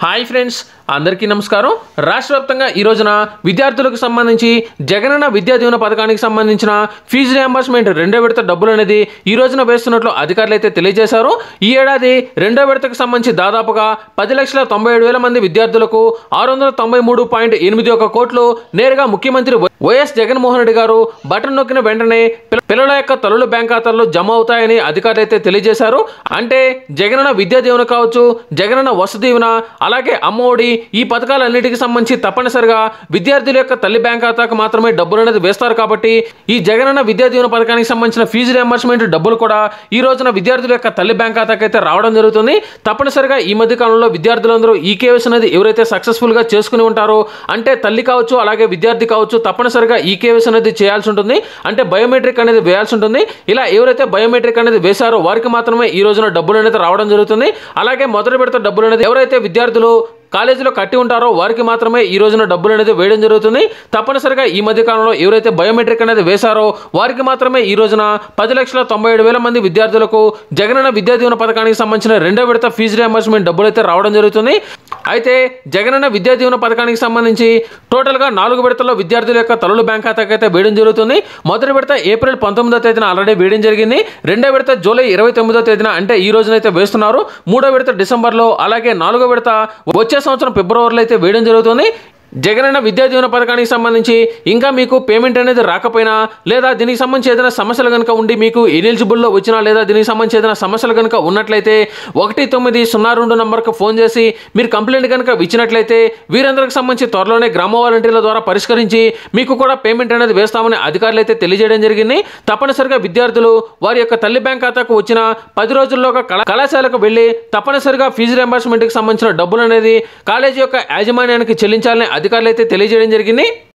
Hi friends, అందరికీ నమస్కారం. రాష్ట్ర వ్యాప్తంగా ఈ రోజున విద్యార్థులకు సంబంధించి జగనన్న విద్యా దీవెన పథకానికి సంబంధించిన ఫీజు రియంబర్స్మెంట్ రెండో విడత డబ్బులు అనేది ఈ రోజున వేస్తున్నట్లు అధికారులు అయితే తెలియజేశారు. ఈ ఏడాది రెండో విడతకు సంబంధించి దాదాపుగా 10,97,000 మంది విద్యార్థులకు 693.81 కోట్లు నేరుగా ముఖ్యమంత్రి వైఎస్ జగన్మోహన్ రెడ్డి గారు బటన్ నొక్కిన వెంటనే పిల్లల యొక్క తల్లుల బ్యాంక్ ఖాతాల్లో జమ అవుతాయని అధికారులు అయితే తెలియజేశారు. అంటే జగనన్న విద్యా దీవెన కావచ్చు, జగనన్న వసతి దీవెన, అలాగే అమ్మఒడి, ఈ పథకాలన్నిటికి సంబంధించి తప్పనిసరిగా విద్యార్థుల యొక్క తల్లి బ్యాంక్ ఖాతాకు మాత్రమే డబ్బులు అనేది వేస్తారు. కాబట్టి ఈ జగనన్న విద్యా దీవెన పథకానికి సంబంధించిన ఫీజు రియంబర్స్మెంట్ డబ్బులు కూడా ఈ రోజున విద్యార్థుల యొక్క తల్లి బ్యాంక్ ఖాతాకు అయితే రావడం జరుగుతుంది. తప్పనిసరిగా ఈ మధ్య కాలంలో విద్యార్థులందరూ ఈ కేవైసీ అనేది ఎవరైతే సక్సెస్ఫుల్ గా చేసుకుని ఉంటారో, అంటే తల్లి కావచ్చు అలాగే విద్యార్థి కావచ్చు, తప్పనిసరిగా ఈ కేవైసీ అనేది చేయాల్సి ఉంటుంది. అంటే బయోమెట్రిక్ అనేది వేయాల్సి ఉంటుంది. ఇలా ఎవరైతే బయోమెట్రిక్ అనేది వేశారో వారికి మాత్రమే ఈ రోజున డబ్బులు అనేది రావడం జరుగుతుంది. అలాగే మొదటి విడత డబ్బులు అనేది ఎవరైతే విద్యార్థులు కాలేజీలో కట్టి ఉంటారో వారికి మాత్రమే ఈ రోజున డబ్బులు అనేది వేయడం జరుగుతుంది. తప్పనిసరిగా ఈ మధ్య కాలంలో ఎవరైతే బయోమెట్రిక్ అనేది వేశారో వారికి మాత్రమే ఈ రోజున 10,97,000 మంది విద్యార్థులకు జగనన్న విద్యా దీవెన పథకానికి సంబంధించిన రెండో విడత ఫీజు రియంబర్స్మెంట్ డబ్బులు అయితే రావడం జరుగుతుంది. అయితే జగనన్న విద్యా దీవెన పథకానికి సంబంధించి టోటల్గా 4 విడతల్లో విద్యార్థుల యొక్క తల్లుల బ్యాంక్ ఖాతాకి అయితే వేయడం జరుగుతుంది. మొదటి విడత ఏప్రిల్ 19వ తేదీన ఆల్రెడీ వేయడం జరిగింది. రెండో విడత జూలై 29వ తేదీన అంటే ఈ రోజునైతే వేస్తున్నారు. మూడో విడత డిసెంబర్లో, అలాగే 4వ విడత వచ్చే సంవత్సరం ఫిబ్రవరిలో అయితే వేయడం జరుగుతుంది. జగనన్న విద్యా దీవెన పథకానికి సంబంధించి ఇంకా మీకు పేమెంట్ అనేది రాకపోయినా, లేదా దీనికి సంబంధించి ఏదైనా సమస్యలు కనుక ఉండి మీకు ఎలిజిబుల్లో వచ్చినా, లేదా దీనికి సంబంధించి ఏదైనా సమస్యలు కనుక ఉన్నట్లయితే 1902 నంబర్కి ఫోన్ చేసి మీరు కంప్లైంట్ కనుక ఇచ్చినట్లయితే వీరందరికి సంబంధించి త్వరలోనే గ్రామ వాలంటీర్ల ద్వారా పరిష్కరించి మీకు కూడా పేమెంట్ అనేది వేస్తామని అధికారులు అయితే తెలియజేయడం జరిగింది. తప్పనిసరిగా విద్యార్థులు వారి యొక్క తల్లి బ్యాంక్ ఖాతాకు వచ్చిన 10 రోజుల్లోగా కళాశాలకు వెళ్ళి తప్పనిసరిగా ఫీజు రియంబర్స్మెంట్కి సంబంధించిన డబ్బులు అనేది కాలేజీ యొక్క యాజమాన్యానికి చెల్లించాలని అధికారులు అయితే తెలియజేయడం జరిగింది.